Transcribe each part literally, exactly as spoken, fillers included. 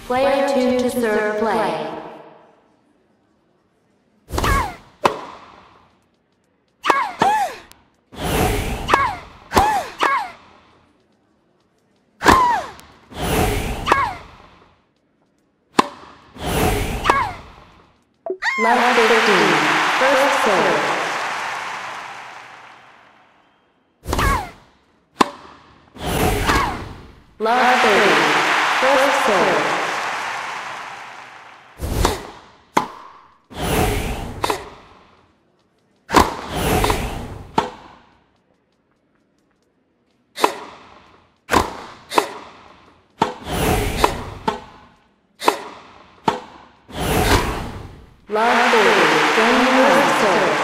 Player two to serve play. Love fifteen. First serve. Love thirty. First serve. Love forty. Game first serve.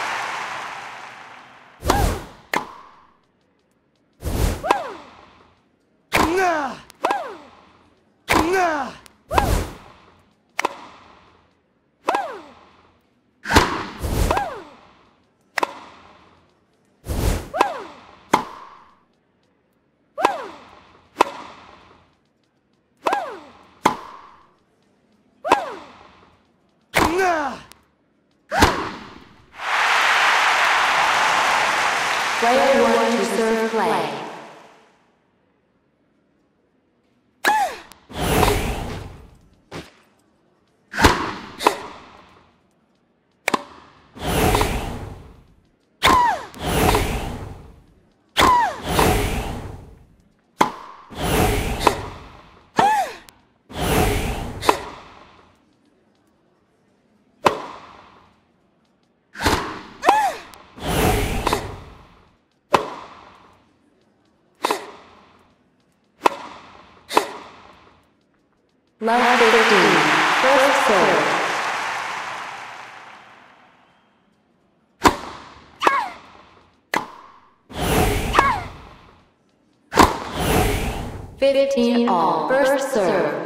Player one to serve play. Love fifteen. First serve. Fifteen all. First serve.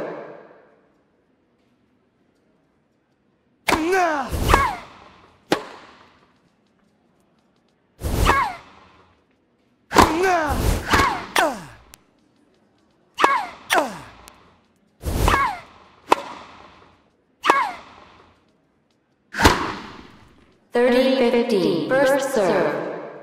Thirty fifteen. First serve.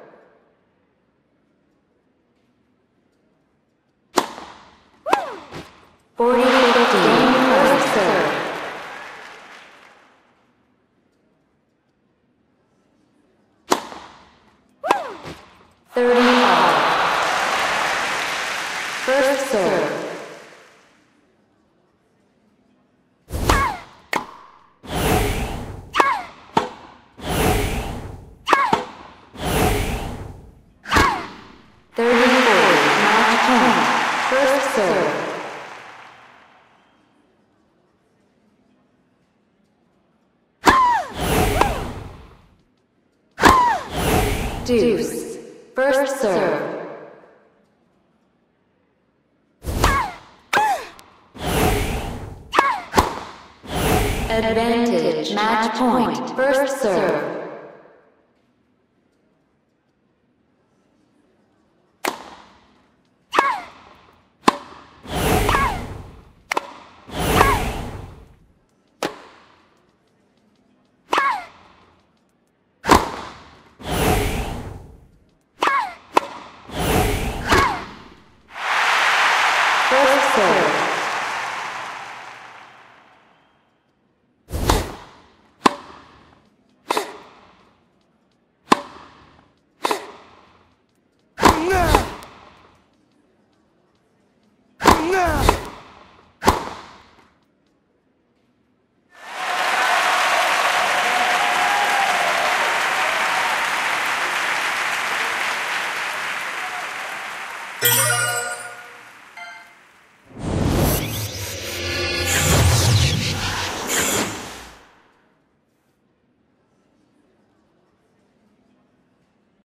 Forty fifteen. First serve. Thirty all. First serve. thirty-four. Match point. First serve. Deuce. First serve. Advantage. Match point. First serve. First serve. You